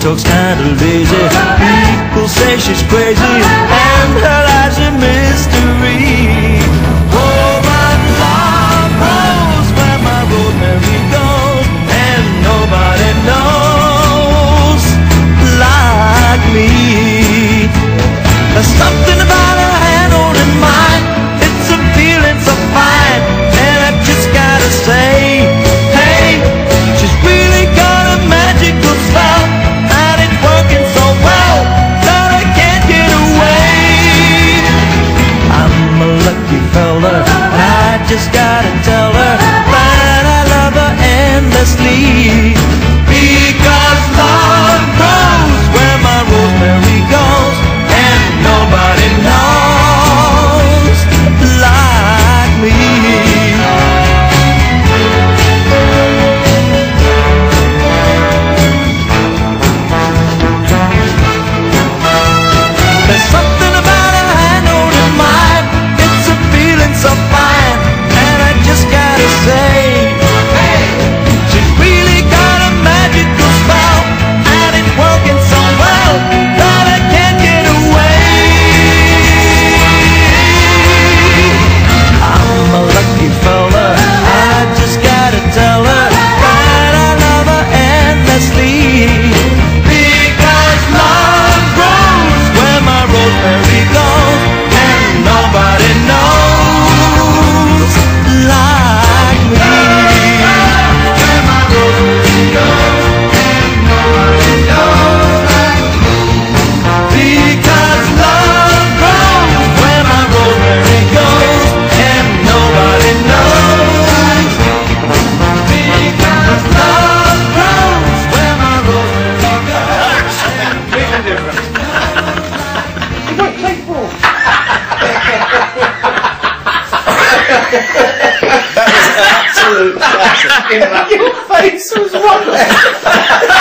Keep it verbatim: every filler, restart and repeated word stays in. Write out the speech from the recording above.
talks kinda lazy. People say she's crazy, and her life's a mystery. Oh, but love knows where my rosemary goes, and nobody knows like me. There's something about her hand holding mine, it's a feeling so fine, and I just gotta say, hey, she's really got a magical spell, and it's working so well that I can't get away. I'm a lucky fella, and I just gotta tell her that I love her endlessly. Because love goes where my rosemary goes, and nobody knows like me. There's something about a hand holding mine, it's a feeling so fine, and I just gotta say, hey, she's really got a magical spell, and it's working so well that I can't get away. I'm a lucky fella, I just gotta tell her that I love her endlessly. Because love grows where my rosemary goes, and nobody knows like me. Where my rosemary goes, and nobody knows like me. Because love grows where my rosemary goes, and nobody knows like me. Because love grows where my rosemary goes, and nobody knows. Absolute classic. Your face was right there.